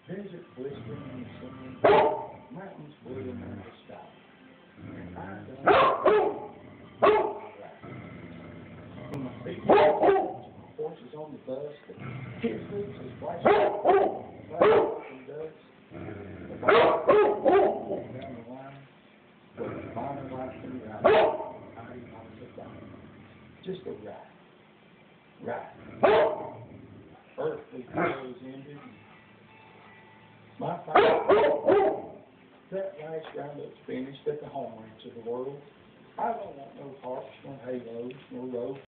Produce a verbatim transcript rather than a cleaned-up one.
Desert blistering in the sun, mountains blue in the sky. And I don't when my feet horses on the bus, the kids lose his flash and ducks. The ball down the line, with the bomber lights in the eye, I ain't on the line. Just a ride. Ride. Earthly throws ended. My father, that last roundup's finished at the home ranch of the world. I don't want no harps, no halos, no roads.